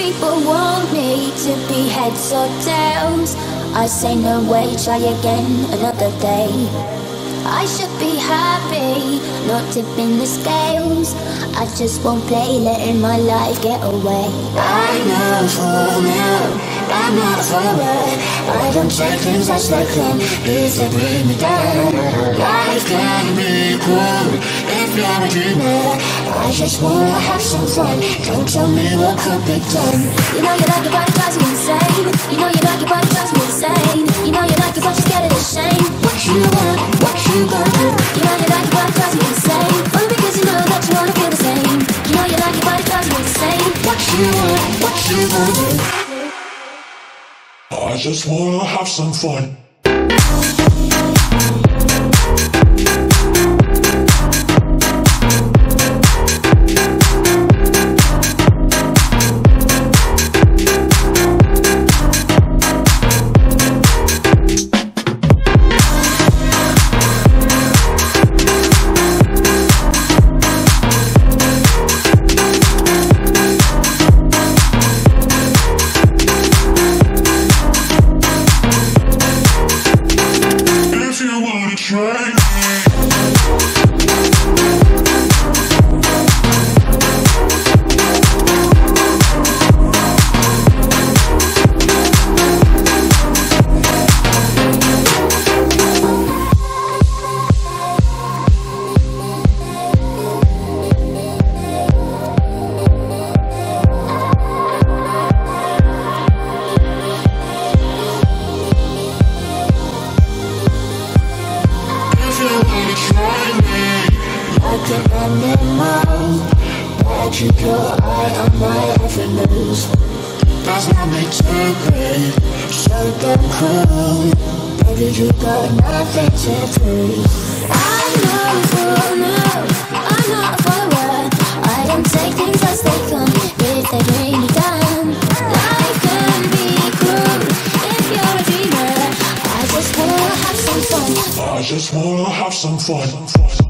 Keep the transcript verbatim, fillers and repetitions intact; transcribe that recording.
people want me to be heads or tails. I say no way, try again another day. I should be happy, not tipping the scales. I just won't play, letting my life get away. I know for now, I'm not forward. I don't take things as they come, if they bring me down. Life can be cool if you're a dreamer. I just wanna have some fun, don't tell me what could be done. You know you like it, but it drives me insane. You know you like it, but it drives me insane. You know you like it, but you're scared of the shame. What you want, what you gonna do? You know you like it, but it drives me insane. Only because you know that you wanna feel the same. You know you like it, but it drives me insane. What you want, what you gonna do? I just wanna have some fun. Keep your eye on my every move. That's not me too great, so damn cool. Baby, you got nothing to prove. I know for now, I'm not forward. I don't take things as they come, if they bring me down. Life can be cruel if you're a dreamer. I just wanna have some fun. I just wanna have some fun.